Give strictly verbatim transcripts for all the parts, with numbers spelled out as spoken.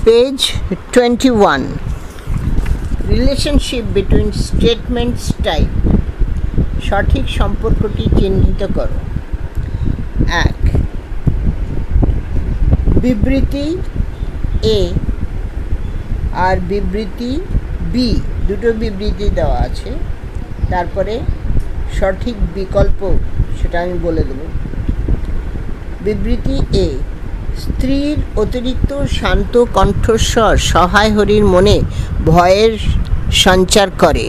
Page twenty-one. Relationship between statements type. সঠিক সম্পর্কটি চিহ্নিত করো। এক, বিবৃতি এ আর বিবৃতি বি, দুটো বিবৃতি দেওয়া আছে, তারপরে সঠিক বিকল্প সেটা আমি বলে দেব। বিবৃতি এ, স্ত্রীর অতিরিক্ত শান্ত কণ্ঠস্বর সহায় হরির মনে ভয়ের সঞ্চার করে।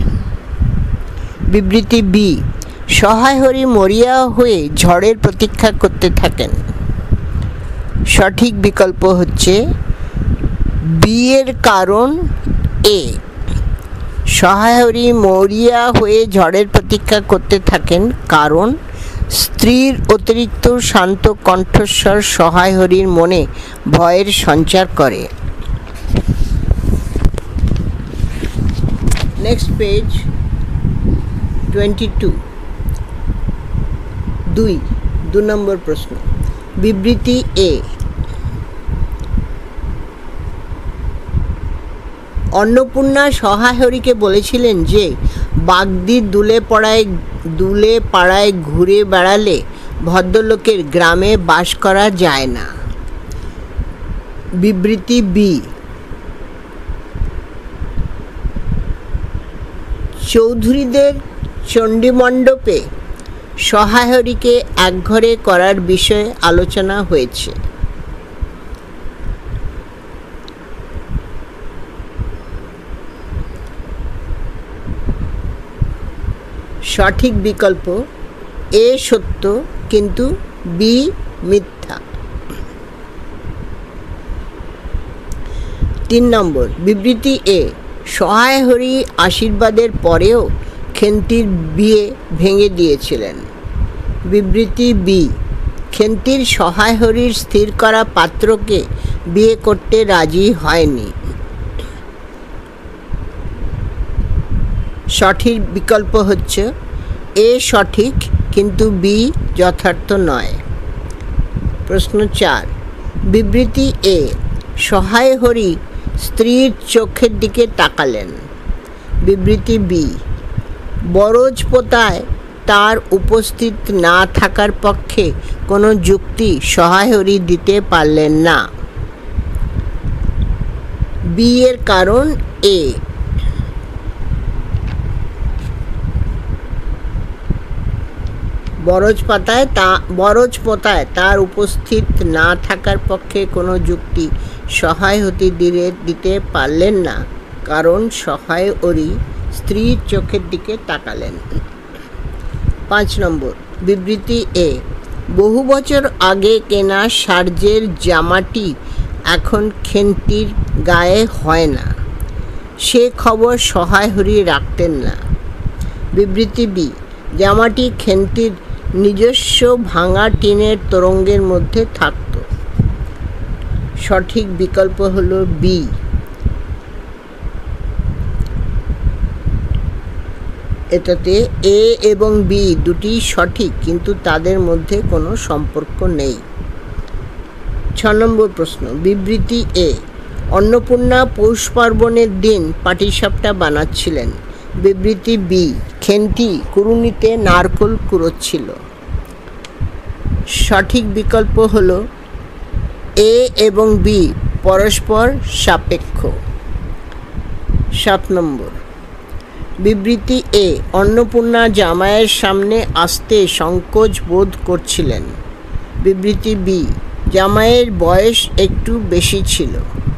বিবৃতি বি, সহায় হরি মরিয়া হয়ে ঝড়ের প্রতীক্ষা করতে থাকেন। সঠিক বিকল্প হচ্ছে বি এর কারণ এ। সহায় হরি মরিয়া হয়ে ঝড়ের প্রতীক্ষা করতে থাকেন কারণ স্ত্রীর অতিরিক্ত শান্ত কণ্ঠস্বর সহায় হরির মনে ভয়ের সঞ্চার করে। Next page twenty two. দুই দু নম্বর প্রশ্ন। বিবৃতি এ, অন্নপূর্ণা সহায় হরিকে বলেছিলেন যে বাগদি দুলে পড়ায় দুলে পাড়ায় ঘুরে বেড়ালে ভদ্রলোকের গ্রামে বাস করা যায় না। বিবৃতি বি, চৌধুরীদের চণ্ডীমণ্ডপে সহায় হরিকে একঘরে করার বিষয়ে আলোচনা হয়েছে। সঠিক বিকল্প এ সত্য কিন্তু বি মিথ্যা। তিন নম্বর। বিবৃতি এ, সহায় হরি আশীর্বাদের পরেও খেন্তির বিয়ে ভেঙে দিয়েছিলেন। বিবৃতি বি, খেন্তির সহায় হরির স্থির করা পাত্রকে বিয়ে করতে রাজি হয়নি। সঠিক বিকল্প হচ্ছে এ সঠিক কিন্তু বি যথার্থ নয়। প্রশ্ন চার। বিবৃতি এ, সহায় হরি স্ত্রীর চোখের দিকে তাকালেন। বিবৃতি বি, বরজপোতায় তার উপস্থিত না থাকার পক্ষে কোনো যুক্তি সহায় হরি দিতে পারলেন না। বি এর কারণ এ। বরজপাতায় তা বরজপোতায় তার উপস্থিত না থাকার পক্ষে কোনো যুক্তি সহায় হতে দিলে দিতে পারলেন না কারণ সহায় হরি স্ত্রীর চোখের দিকে তাকালেন। পাঁচ নম্বর। বিবৃতি এ, বহু বছর আগে কেনা সার্জের জামাটি এখন খেন্তির গায়ে হয় না, সে খবর সহায় হরি রাখতেন না। বিবৃতি বি, জামাটি খেন্তির নিজস্ব ভাঙা টিনের তোরঙ্গের মধ্যে থাকত। সঠিক বিকল্প হলো বি। এটাতে এ এবং বি দুটি সঠিক কিন্তু তাদের মধ্যে কোনো সম্পর্ক নেই। ছ নম্বর প্রশ্ন। বিবৃতি এ, অন্নপূর্ণা পৌষ পার্বণের দিন পাটিসাপটা বানাচ্ছিলেন। বিবৃতি বি, খেন্তি কুড়ুনিতে নারকোল কুড়োচ্ছিল। সঠিক বিকল্প হলো এ এবং বি পরস্পর সাপেক্ষ। সাত নম্বর। বিবৃতি এ, অন্নপূর্ণা জামাইয়ের সামনে আসতে সংকোচ বোধ করছিলেন। বিবৃতি বি, জামাইয়ের বয়স একটু বেশি ছিল।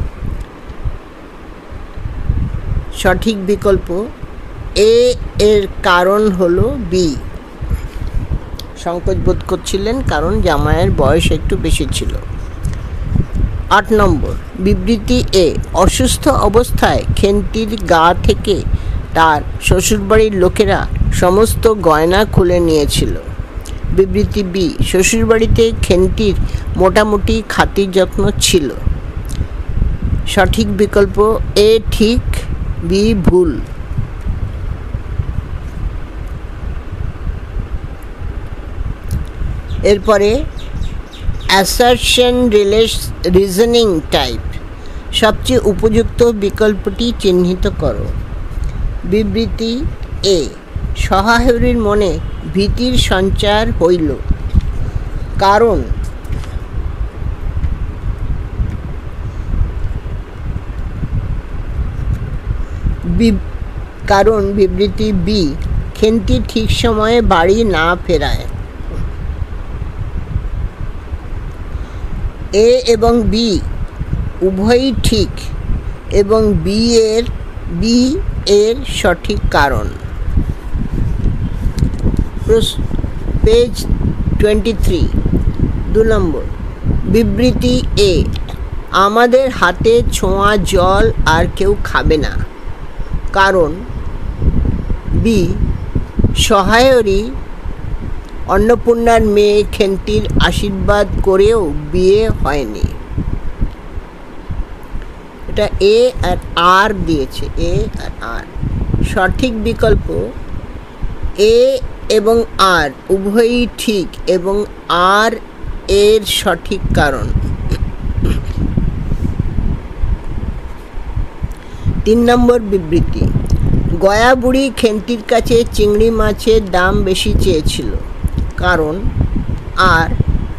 সঠিক বিকল্প এ এর কারণ হলো বি, সংকোচ বোধ করছিলেন কারণ জামাইয়ের বয়স একটু বেশি ছিল। আট নম্বর। বিবৃতি এ, অসুস্থ অবস্থায় খেন্তির গা থেকে তার শ্বশুরবাড়ির লোকেরা সমস্ত গয়না খুলে নিয়েছিল। বিবৃতি বি, শ্বশুরবাড়িতে খেন্তির মোটামুটি খাতির যত্ন ছিল। সঠিক বিকল্প এ ঠিক বি ভুল। এরপরে অ্যাসারশন রিজনিং টাইপ। সবচেয়ে উপযুক্ত বিকল্পটি চিহ্নিত করো। বিবৃতি এ, সহায়রীর মনে ভীতির সঞ্চার হইল, কারণ কারণ বিবৃতি বি, খেন্তি ঠিক সময়ে বাড়ি না ফেরায়। এ এবং বি উভয়ই ঠিক এবং বি এর বি এর সঠিক কারণ। পেজ টোয়েন্টি থ্রি, দু নম্বর বিবৃতি এ, আমাদের হাতে ছোঁয়া জল আর কেউ খাবে না, কারণ বি, সহায়রী অন্নপূর্ণার মেয়ে খেন্তির আশীর্বাদ করেও বিয়ে হয়নি। এটা এ আর আর দিয়েছে, এ আর আর। সঠিক বিকল্প এ এবং আর উভয়ই ঠিক এবং আর এর সঠিক কারণ। তিন নম্বর বিবৃতি, গয়া বুড়ি খেন্তির কাছে চিংড়ি মাছের দাম বেশি চেয়েছিল, কারণ আর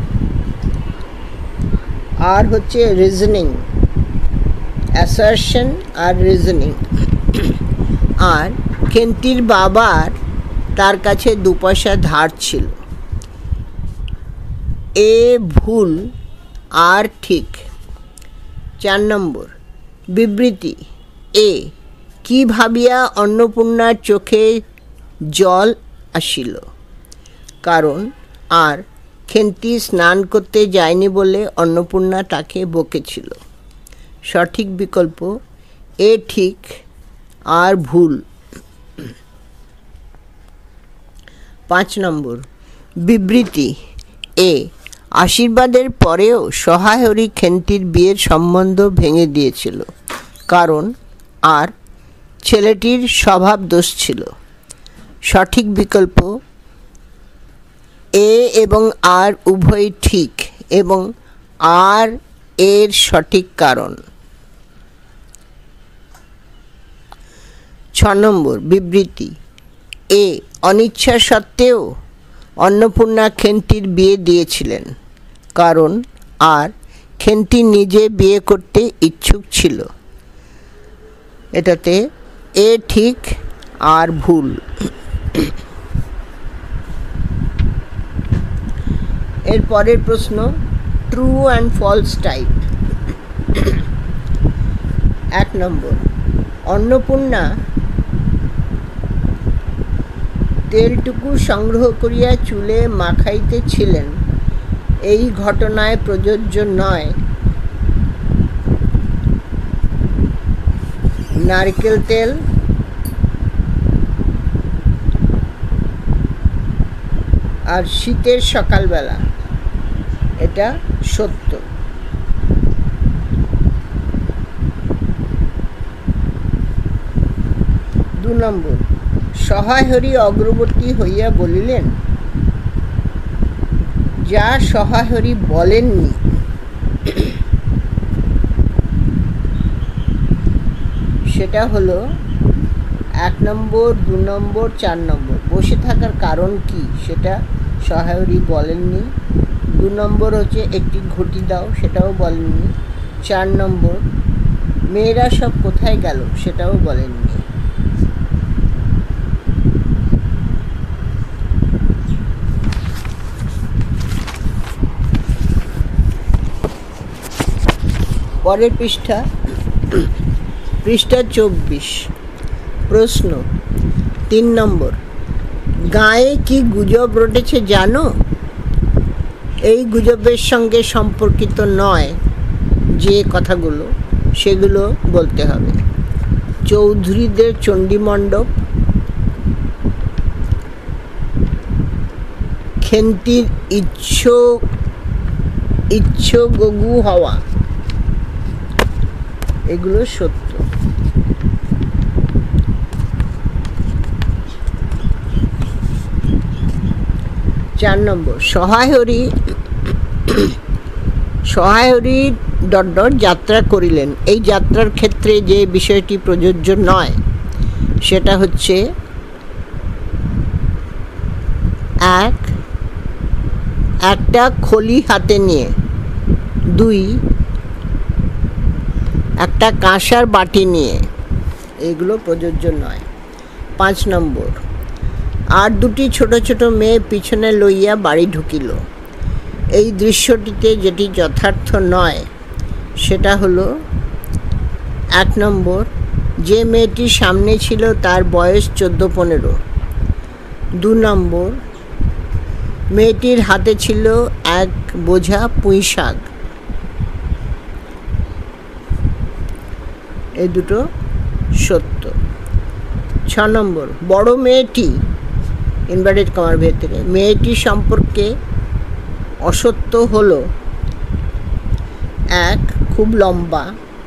আর হচ্ছে রিজনিং, অ্যাসারশন আর রিজনিং। আর খেন্তির বাবার তার কাছে দু পয়সা ধার ছিল। এ ভুল, আর ঠিক। চার নম্বর বিবৃতি এ, কি ভাবিয়া অন্নপূর্ণার চোখে জল আসিল, কারণ আর খেন্তি স্নান করতে যায়নি বলে অন্নপূর্ণা তাকে বকেছিল। সঠিক বিকল্প এ ঠিক, আর ভুল। পাঁচ নম্বর বিবৃতি এ, আশীর্বাদের পরেও সহায়রী খেন্তির বিয়ের সম্বন্ধ ভেঙে দিয়েছিল, কারণ আর ছেলেটির স্বভাব দোষ ছিল। সঠিক বিকল্প এ এবং আর উভয়ই ঠিক এবং আর এর সঠিক কারণ। ছ নম্বর বিবৃতি এ, অনিচ্ছা সত্ত্বেও অন্নপূর্ণা খেন্তির বিয়ে দিয়েছিলেন, কারণ আর খেন্তি নিজে বিয়ে করতে ইচ্ছুক ছিল। এটাতে এ ঠিক, আর ভুল। এর পরের প্রশ্ন ট্রু অ্যান্ড ফলস টাইপ। এক নম্বর, অন্নপূর্ণা তেলটুকু সংগ্রহ করিয়া চুলে মাখাইতেছিলেন, এই ঘটনায় প্রযোজ্য নয় নারকেল তেল আর শীতের সকালবেলা, এটা সত্য। দু নম্বর, সহায়রী অগ্রবর্তী হইয়া বলিলেন, যা সহায়রী বলেননি সেটা হলো এক নম্বর, দু নম্বর, চার নম্বর। বসে থাকার কারণ কি সেটা সহায়রী বলেননি। দু নম্বর হচ্ছে একটি ঘটি দাও, সেটাও বলেননি। চার নম্বর, মেয়েরা সব কোথায় গেল সেটাও বলেননি। পরের পৃষ্ঠা, পৃষ্ঠা চব্বিশ। প্রশ্ন তিন নম্বর, গায়ে কি গুজব রটেছে জানো? এই গুজবের সঙ্গে সম্পর্কিত নয় যে কথাগুলো, সেগুলো বলতে হবে। চৌধুরীদের চণ্ডীমণ্ডপ, খেন্তির ইচ্ছ ইচ্ছ গগু হওয়া, এগুলো সত্য। চার নম্বর, সহায়রী সহায় হরি ডট ডট যাত্রা করিলেন। এই যাত্রার ক্ষেত্রে যে বিষয়টি প্রযোজ্য নয় সেটা হচ্ছে এক, একটা খলি হাতে নিয়ে। দুই, একটা কাঁসার বাটি নিয়ে। এগুলো প্রযোজ্য নয়। পাঁচ নম্বর, আর দুটি ছোট ছোট মেয়ে পিছনে লইয়া বাড়ি ঢুকিল। এই দৃশ্যটিতে যেটি যথার্থ নয় সেটা হলো এক নম্বর, যে মেয়েটি সামনে ছিল তার বয়স চোদ্দো পনেরো। দু নম্বর, মেয়েটির হাতে ছিল এক বোঝা পুঁই শাক। এই দুটো সত্য। ছ নম্বর, বড় মেয়েটি ইনভার্টেড কমার ভেতরে মেয়েটি সম্পর্কে অসত্য হলো এক, খুব লম্বা।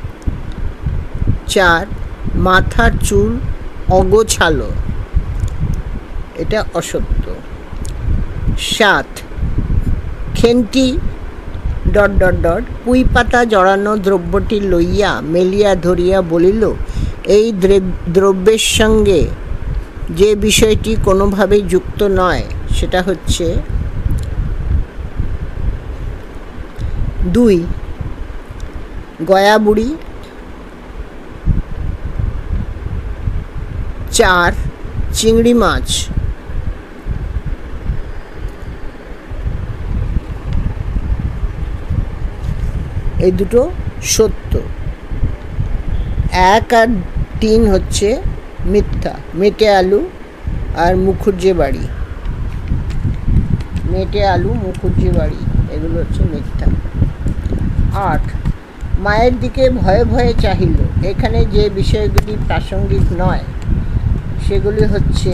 চার, মাথার চুল অগোছালো। এটা অসত্য। সাত, খেন্তি ডট ডট ডট পুঁই পাতা জড়ানো দ্রব্যটি লইয়া মেলিয়া ধরিয়া বলিল, এই দ্রব্যের সঙ্গে যে বিষয়টি কোনোভাবেই যুক্ত নয় সেটা হচ্ছে দুই, গয়া বুড়ি। চার, চিংড়ি মাছ। এই দুটো সত্য। এক আর তিন হচ্ছে মিথ্যা। মেটে আলু আর মুখুজ্জে বাড়ি, মেটে আলু মুখুজ্জে বাড়ি এগুলো হচ্ছে মিথ্যা। আট, মায়ের দিকে ভয়ে ভয়ে চাহিল। এখানে যে বিষয়গুলি প্রাসঙ্গিক নয় সেগুলি হচ্ছে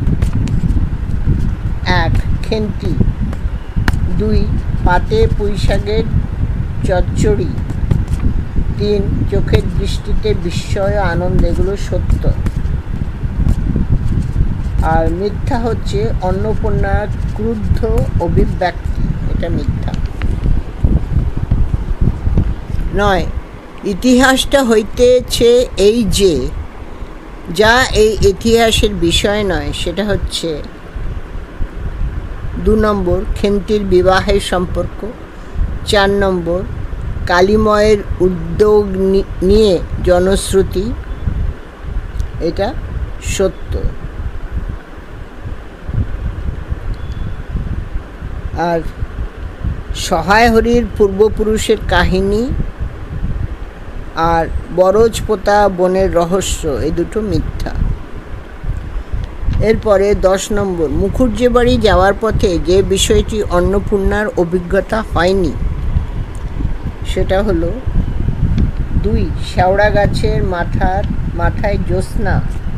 এক, খেন্তি। দুই, পাতে পুঁই শাকের চচ্চড়ি। তিন, চোখের দৃষ্টিতে বিস্ময় আনন্দ। এগুলো সত্য। আর মিথ্যা হচ্ছে অন্নপূর্ণার ক্রুদ্ধ অভিব্যক্তি, এটা মিথ্যা। নয়, ইতিহাসটা হইতেছে এই যে, যা এই ইতিহাসের বিষয় নয় সেটা হচ্ছে দু নম্বর, খেন্তির বিবাহের সম্পর্ক। চার নম্বর, কালীময়ের উদ্যোগ নিয়ে জনশ্রুতি, এটা সত্য। আর সহায় হরির পূর্বপুরুষের কাহিনী আর বরজপোতা বনের রহস্য, এই দুটো মিথ্যা। এরপরে দশ নম্বর, মুখুজ্জে বাড়ি যাওয়ার পথে যে বিষয়টি অন্নপূর্ণার অভিজ্ঞতা হয়নি সেটা হলো দুই, শেওড়া গাছের মাথার মাথায় জ্যোৎস্না,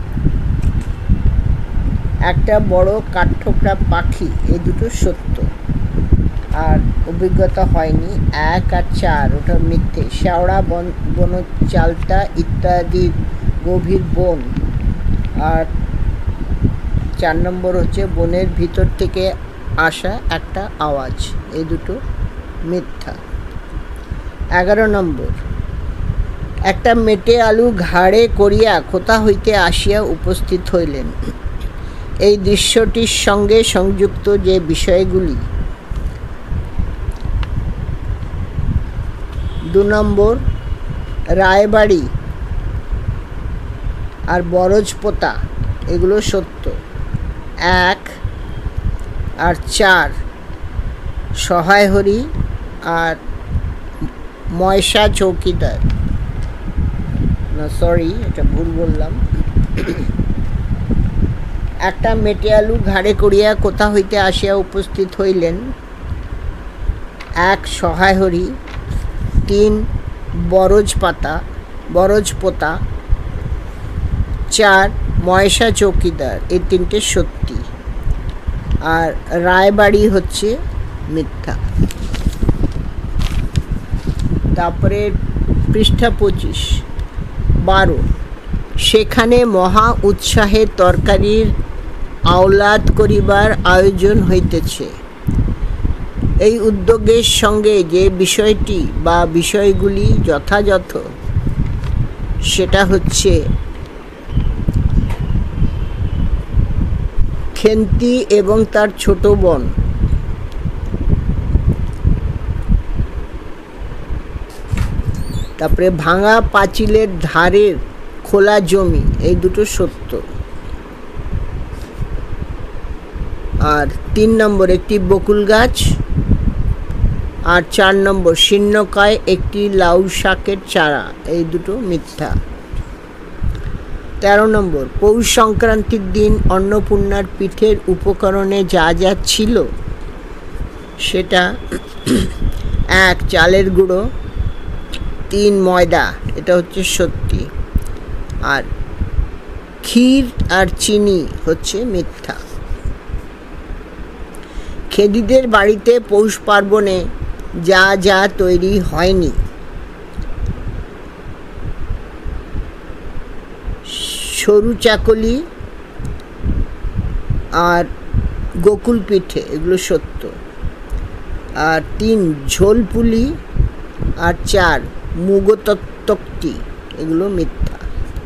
একটা বড় কাঠঠোকরা পাখি। এই দুটো সত্য। আর অভিজ্ঞতা হয়নি এক আর চার, ওটা মিথ্যে। শেওড়া বন বন চালতা ইত্যাদি গভীর বন। আর চার নম্বর হচ্ছে বনের ভিতর থেকে আসা একটা আওয়াজ। এই দুটো মিথ্যা। এগারো নম্বর, একটা মেটে আলু ঘাড়ে করিয়া কোথা হইতে আসিয়া উপস্থিত হইলেন। এই দৃশ্যটির সঙ্গে সংযুক্ত যে বিষয়গুলি দু নম্বর, রায়বাড়ি আর বরজপোতা, এগুলো সত্য। এক আর চার, সহায় হরি আর ময়সা চৌকিদার, না সরি এটা ভুল বললাম। একটা মেটে আলু ঘাড়ে করিয়া কোথা হইতে আসিয়া উপস্থিত হইলেন। এক, সহায় হরি। তিন, বরজ পাতা বরজপোতা। চার, ময়সা চৌকিদার। এই তিনটে সত্যি। আর রায়বাড়ি হচ্ছে মিথ্যা। তারপরে পৃষ্ঠা পঁচিশ। বারো, সেখানে মহা উৎসাহে তরকারির আওলাদ করিবার আয়োজন হইতেছে। এই উদ্যোগের সঙ্গে যে বিষয়টি বা বিষয়গুলি যথাযথ, সেটা হচ্ছে খেন্তি এবং তার ছোট বোন। তারপরে ভাঙা পাঁচিলের ধারের খোলা জমি, এই দুটো সত্য। আর তিন নম্বর একটি বকুল গাছ, আর চার নম্বর শীর্ণকায় একটি লাউ শাকের চারা, এই দুটো মিথ্যা। তেরো নম্বর পৌষ সংক্রান্তির দিন অন্নপূর্ণার পিঠের উপকরণে যা যা ছিল সেটা এক চালের গুঁড়ো, তিন ময়দা, এটা হচ্ছে সত্যি, আর ক্ষীর আর চিনি হচ্ছে মিথ্যা। খেদিদের বাড়িতে পৌষ পার্বণে যা যা তৈরি হয়নি, সরু চাকলি আর গোকুল পিঠে, এগুলো সত্য। আর তিন ঝোল পুলি, আর চার মুগতক্তি, এগুলো মিথ্যা।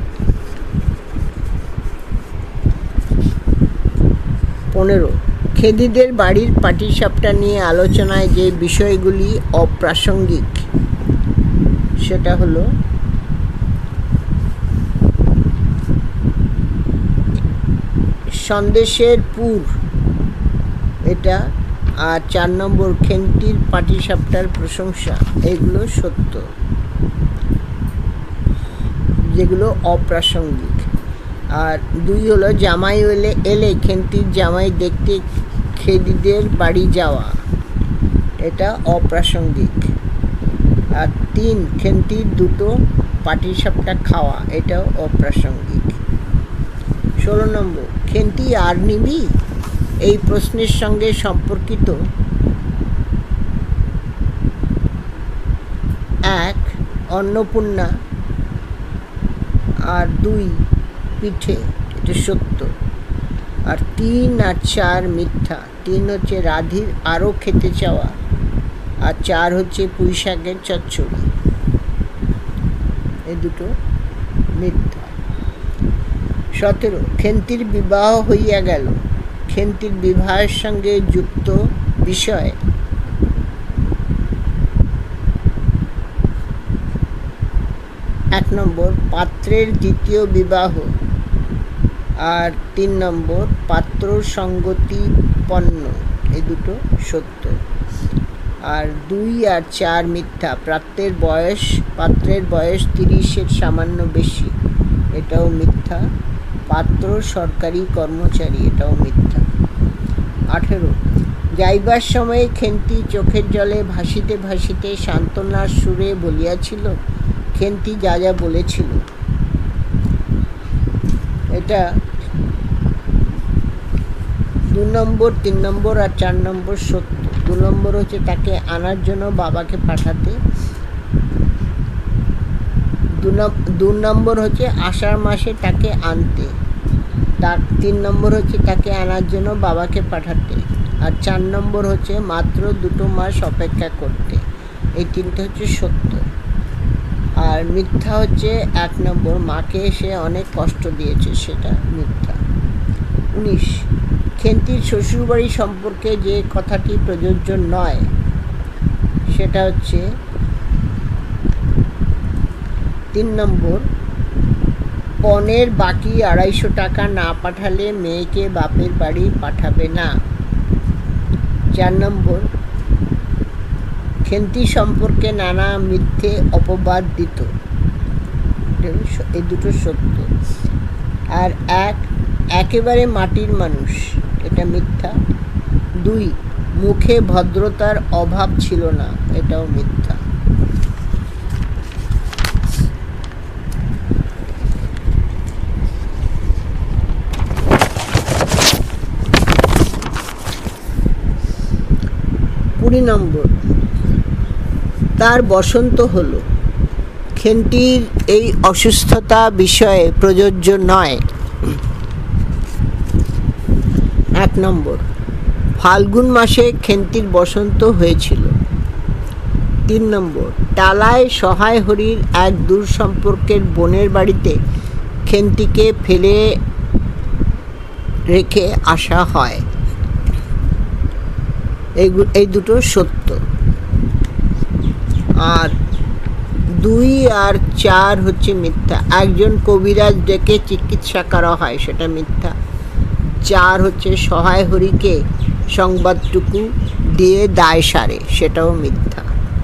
পনেরো খেদিদের বাড়ির পাটিসাপটা নিয়ে আলোচনায় যে বিষয়গুলি অপ্রাসঙ্গিক, সেটা হলো সন্দেশের পুর, এটা, আর চার নম্বর খেন্তির পাটিসাপটার প্রশংসা, এগুলো সত্য, যেগুলো অপ্রাসঙ্গিক। আর দুই হলো জামাই এলে এলে খেন্তির জামাই দেখতে খেদিদের বাড়ি যাওয়া, এটা অপ্রাসঙ্গিক। আর তিন খেন্তির দুটো পাটিসাপটা খাওয়া, এটাও অপ্রাসঙ্গিক। ষোলো নম্বর খেন্তি আর নিবি, এই প্রশ্নের সঙ্গে সম্পর্কিত এক অন্নপূর্ণা, আর দুই পিঠে, এটা সত্য। আর তিন আর চার মিথ্যা। তিন হচ্ছে রাধির আরও খেতে চাওয়া, আর চার হচ্ছে পুঁই শাকের চচ্চড়ি, এই দুটো মিথ্যা। সতেরো খেন্তির বিবাহ হইয়া গেল, খেন্তির বিবাহের সঙ্গে যুক্ত বিষয় এক নম্বর পাত্রের দ্বিতীয় বিবাহ, আর তিন নম্বর পাত্র সঙ্গতিপন্ন, এই দুটো সত্য। আর দুই আর চার মিথ্যা। পাত্রের বয়স পাত্রের বয়স তিরিশের সামান্য বেশি, এটাও মিথ্যা। পাত্র সরকারি কর্মচারী, এটাও মিথ্যা। আঠেরো যাইবার সময়ে খেন্তি চোখের জলে ভাসিতে ভাসিতে সান্ত্বনার সুরে বলিয়াছিল, খেন্তি যা যা বলেছিল, এটা দু নম্বর, তিন নম্বর আর চার নম্বর সত্য। দু নম্বর হচ্ছে তাকে আনার জন্য বাবাকে পাঠাতে, দু নম্বর হচ্ছে আষাঢ় মাসে তাকে আনতে, তার তিন নম্বর হচ্ছে তাকে আনার জন্য বাবাকে পাঠাতে, আর চার নম্বর হচ্ছে মাত্র দুটো মাস অপেক্ষা করতে, এই তিনটে হচ্ছে সত্য। আর মিথ্যা হচ্ছে এক নম্বর মাকে সে অনেক কষ্ট দিয়েছে, সেটা মিথ্যা। উনিশ খেন্তির শ্বশুরবাড়ি সম্পর্কে যে কথাটি প্রযোজ্য নয়, সেটা হচ্ছে তিন নম্বর পণের বাকি আড়াইশো টাকা না পাঠালে মেয়েকে বাপের বাড়ি পাঠাবে না। চার নম্বর খেন্তি সম্পর্কে নানা মিথ্যে অপবাদ দিত, এই দুটো সত্য। আর এক একেবারে মাটির মানুষ, এটা মিথ্যা। দুই মুখে ভদ্রতার অভাব ছিল না, এটাও মিথ্যা। কুড়ি নম্বর তার বসন্ত হলো, খেন্তির এই অসুস্থতা বিষয়ে প্রযোজ্য নয়। এক নম্বর ফাল্গুন মাসে খেন্তির বসন্ত হয়েছিল। তিন নম্বর, টালায় সহায় হরির এক দূর সম্পর্কের বোনের বাড়িতে খেন্তিকে ফেলে রেখে আসা হয়। এই দুটো সত্য। আর দুই আর চার হচ্ছে মিথ্যা। একজন কবিরাজ ডেকে চিকিৎসা করা হয়, সেটা মিথ্যা। চার হচ্ছে সহায় হরিকে সংবাদটুকু দিয়ে দায় সারে, সেটাও মিথ্যা।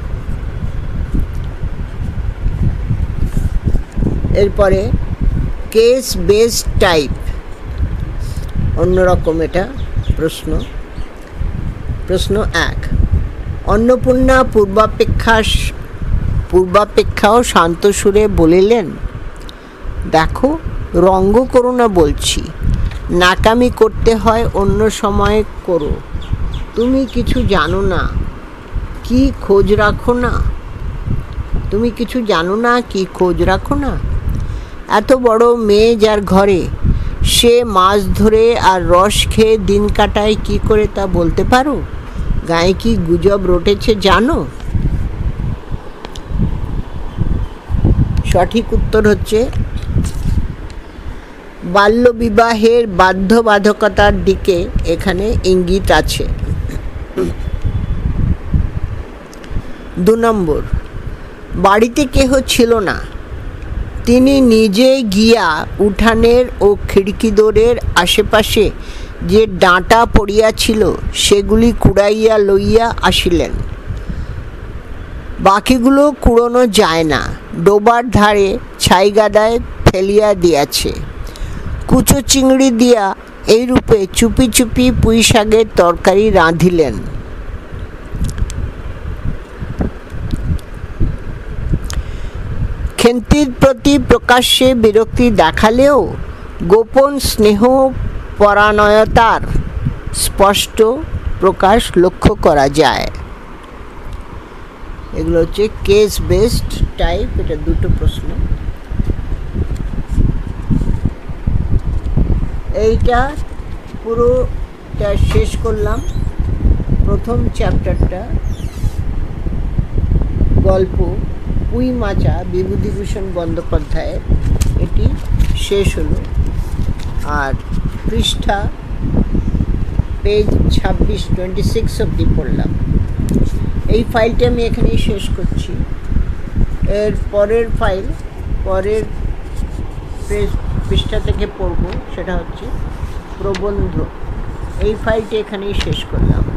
এরপরে কেস বেসড টাইপ, অন্যরকম এটা প্রশ্ন। প্রশ্ন এক, অন্নপূর্ণা পূর্বাপেক্ষা পূর্বাপেক্ষাও শান্ত সুরে বলিলেন, দেখো রঙ্গ করো না বলছি, নাকামি করতে হয় অন্য সময় করো। তুমি কিছু জানো না, কি খোঁজ রাখো না? তুমি কিছু জানো না, কি খোঁজ রাখো না? এত বড় মেয়ে যার ঘরে, সে মাছ ধরে আর রস খেয়ে দিন কাটায় কি করে তা বলতে পারো? গায়ে কি গুজব রটেছে জানো? সঠিক উত্তর হচ্ছে বাল্যবিবাহের বাধ্যবাধকতার দিকে এখানে ইঙ্গিত আছে। দু নম্বর, বাড়িতে কেহ ছিল না, তিনি নিজে গিয়া উঠানের ও খিড়কিদোরের আশেপাশে যে ডাঁটা পড়িয়াছিল সেগুলি কুড়াইয়া লইয়া আসিলেন। বাকিগুলো কুড়োনো যায় না, ডোবার ধারে ছাইগাদায় ফেলিয়া দিয়াছে। কুচো চিংড়ি দিয়া এইরূপে চুপি চুপি পুঁই শাকের তরকারি রাঁধিলেন। খেন্তির প্রতি প্রকাশ্যে বিরক্তি দেখালেও গোপন স্নেহ পরায়ণতার স্পষ্ট প্রকাশ লক্ষ্য করা যায়। এগুলো হচ্ছে কেস বেসড টাইপ। এটা দুটো প্রশ্ন। এইটা পুরোটা শেষ করলাম। প্রথম চ্যাপ্টারটা গল্প পুঁই মাচা বিভূতিভূষণ বন্দ্যোপাধ্যায়ের, এটি শেষ হলো। আর পৃষ্ঠা পেজ ছাব্বিশ টোয়েন্টি সিক্স অব্দি পড়লাম। এই ফাইলটি আমি এখানেই শেষ করছি। এর পরের ফাইল পরের পৃষ্ঠা থেকে পড়ব, সেটা হচ্ছে প্রবন্ধ। এই ফাইলটি এখানেই শেষ করলাম।